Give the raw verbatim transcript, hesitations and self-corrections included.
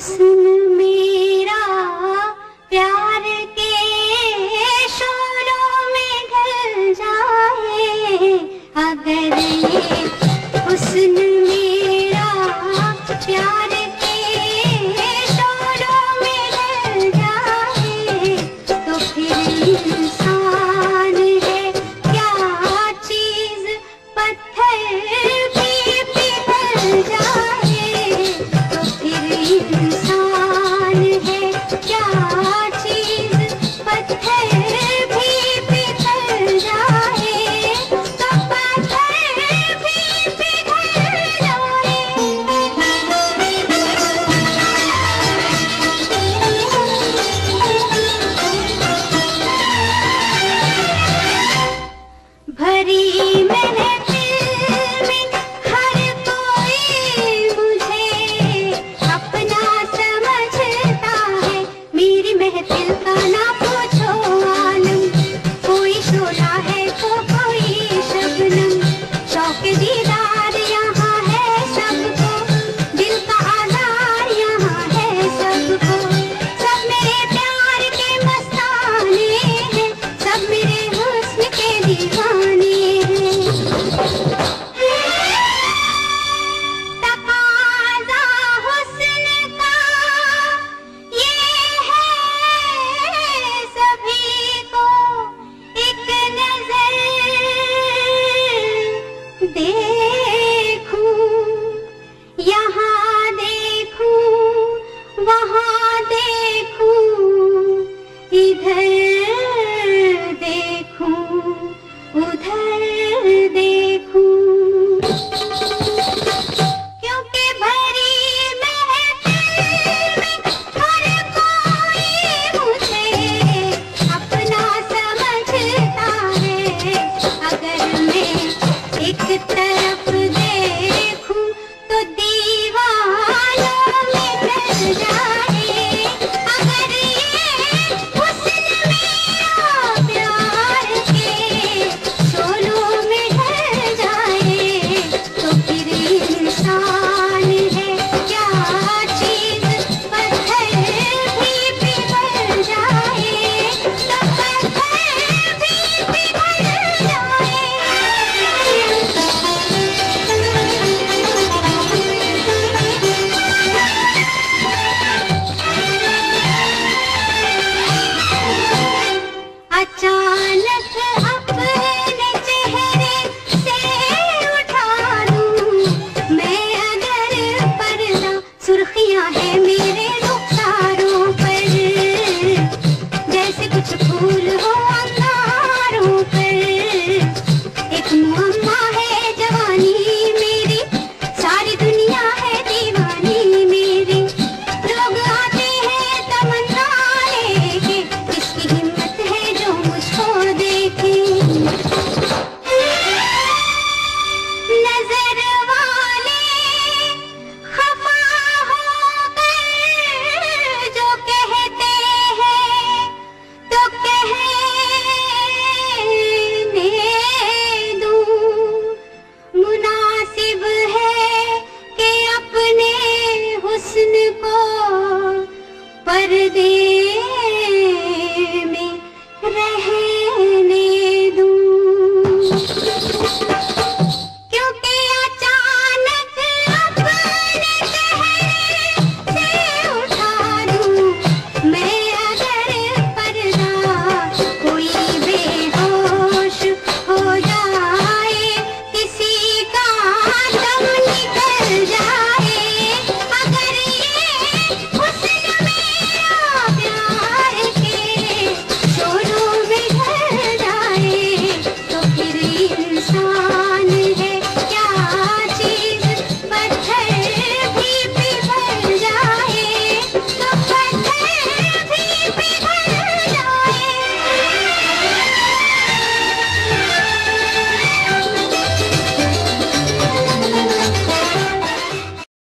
हुस्न मेरा प्यार के शोरों में ढल जाए, अगर ये हुस्न मेरा प्यार के शोरों में ढल जाए, तो फिर इंसान है क्या चीज, पत्थर भी पिघल जाए, तो फिर इंसान है क्या चीज, पत्थर भी पिघल जाए, तो पत्थर भी पिघल जाए। भरी महफिल में हर कोई मुझे अपना समझता है, मेरी महफिल का ना पूछो आलम, कोई शोला है तो कोई शबनम, शौक दीदार यहाँ है सबको, दिल का आज़ार यहाँ है सबको, सब मेरे प्यार के मस्ताने हैं, सब मेरे हुस्न के दीवाने हैं। तकाज़ा हुस्न का ये है सभी को, एक नजर देखूं, यहाँ देखूं, वहाँ देखूं, इधर देखूं, उधर देखूं, क्योंकि भरी महफिल में हर कोई मुझे अपना समझता है, अगर मैं एक तरफ